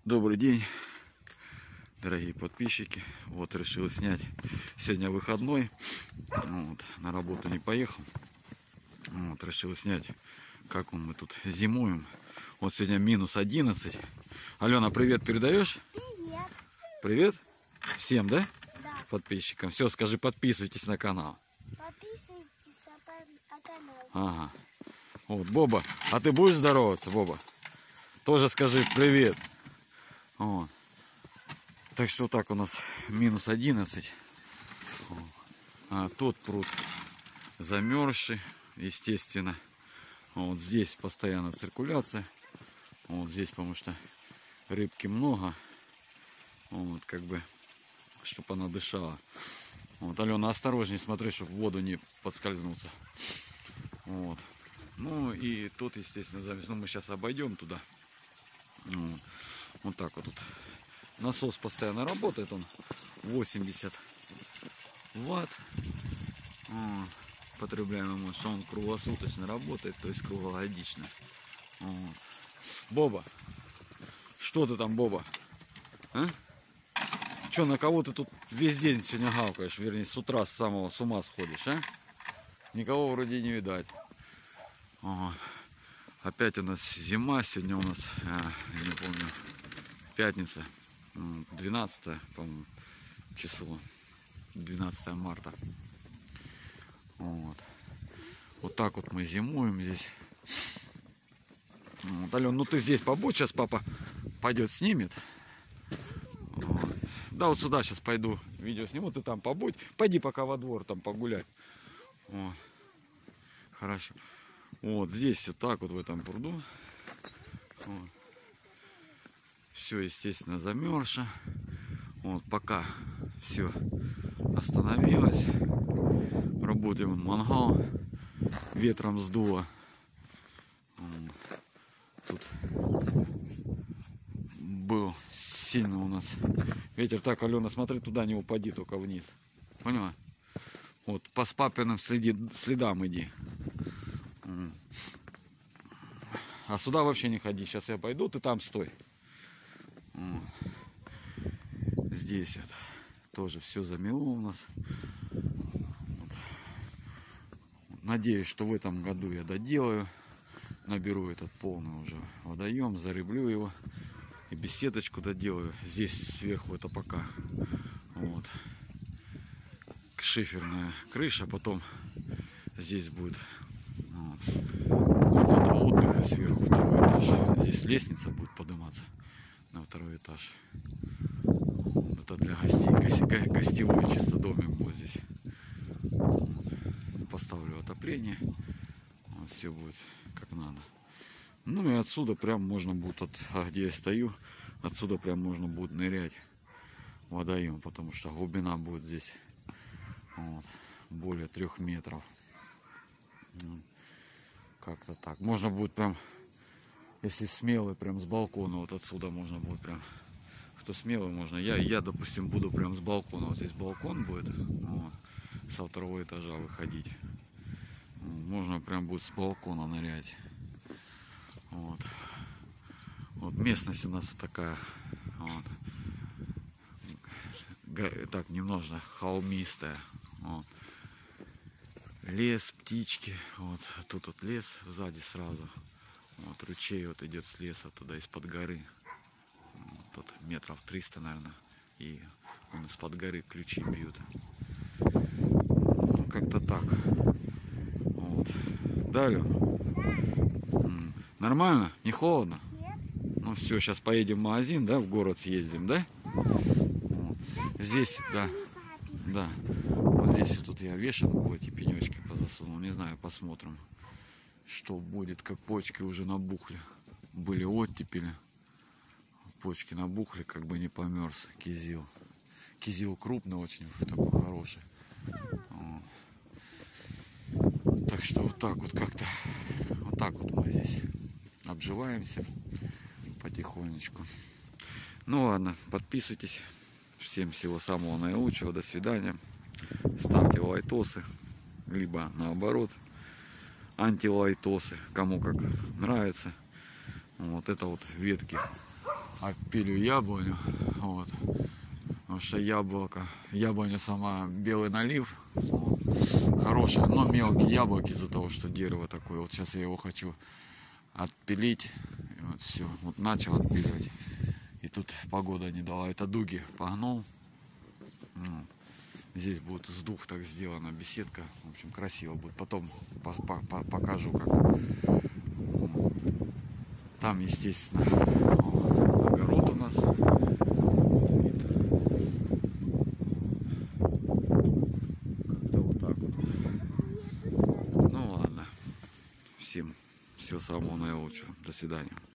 Добрый день, дорогие подписчики. Вот решил снять. Сегодня выходной. Вот, на работу не поехал. Вот, решил снять, как мы тут зимуем. Вот сегодня минус 11. Алена, привет передаешь? Привет. Привет всем, да? Да. Подписчикам. Все, скажи, подписывайтесь на канал. Подписывайтесь на канал. Ага. Вот, Боба, а ты будешь здороваться, Боба? Тоже скажи привет. Вот. Так что так у нас минус 11. А тот пруд замерзший, естественно. Вот здесь постоянно циркуляция. Вот здесь, потому что рыбки много. Вот, как бы, чтобы она дышала. Вот, Алена, осторожнее смотри, чтобы в воду не подскользнуться. Вот. Ну и тут, естественно, замес. Ну, мы сейчас обойдем туда. Вот так вот тут. Насос постоянно работает, он 80 ватт. Потребляемый, что он круглосуточно работает, то есть круглогодично. Вот. Боба, что ты там, Боба? А? Че, на кого ты тут весь день сегодня гавкаешь? Вернее, с утра с самого с ума сходишь, а? Никого вроде не видать. Вот. Опять у нас зима, сегодня у нас, я не помню, пятница, 12, по-моему, число, 12 марта. Вот. Вот так вот мы зимуем здесь. Вот, Ален, ну ты здесь побудь, сейчас папа пойдет снимет. Вот. Да, вот сюда сейчас пойду, видео сниму, ты там побудь. Пойди пока во двор там погулять. Вот. Хорошо. Вот здесь вот так вот в этом пруду. Вот. Все, естественно, замерзше. Вот пока все остановилось. Работаем мангал. Ветром сдуло. Тут был сильно у нас ветер. Так, Алена, смотри, туда не упади, только вниз. Поняла? Вот по папиным следам иди. А сюда вообще не ходи. Сейчас я пойду, ты там стой. Здесь вот тоже все замело у нас. Вот. Надеюсь, что в этом году я доделаю. Наберу этот полный уже водоем, зарыблю его. И беседочку доделаю. Здесь сверху это пока. Вот. Шиферная крыша. Потом здесь будет комната отдыха сверху, второй этаж. Здесь лестница будет подниматься на второй этаж. Это для гостей. Гостевой чисто домик будет здесь. Поставлю отопление. Вот все будет как надо. Ну и отсюда прям можно будет, где я стою, отсюда прям можно будет нырять в водоем, потому что глубина будет здесь вот, более 3 метров. Как-то так. Можно будет прям, если смелый, прям с балкона вот отсюда можно будет прям. Кто смелый, можно. Я, допустим, буду прям с балкона. Вот здесь балкон будет. Вот, со второго этажа выходить. Можно прям будет с балкона нырять. Вот. Вот местность у нас такая. Вот. Так, немножко холмистая. Вот. Лес, птички. Вот. Тут вот лес сзади сразу. Вот ручей вот идет с леса туда, из-под горы. Тут метров 300, наверное. И он из-под горы ключи бьют. Ну, как-то так. Вот. Далее. Нормально? Не холодно? Нет. Ну все, сейчас поедем в магазин, да, в город съездим, да? Вот. Здесь, да. Да. Вот здесь вот тут я вешалку, эти пенечки позасунул. Не знаю, посмотрим, что будет, как почки уже набухли. Были оттепели. Почки набухли, как бы не померз кизил. Кизил крупный очень, такой хороший. Вот. Так что вот так вот как-то. Вот так вот мы здесь обживаемся потихонечку. Ну ладно, подписывайтесь. Всем всего самого наилучшего. До свидания. Ставьте лайкосы. Либо наоборот антилайтосы. Кому как нравится. Вот это вот ветки Отпилю яблоню. Вот. Потому что яблоня сама белый налив. Вот. Хорошая, но мелкие яблоки из-за того, что дерево такое. Вот сейчас я его хочу отпилить. И вот все. Вот начал отпиливать. И тут погода не дала. Это дуги погнул. Вот. Здесь будет с двух так сделана беседка. В общем, красиво будет. Потом покажу, как. Там, естественно, огород у нас. Как-то вот так вот. Ну ладно. Всем всего самого наилучшего. До свидания.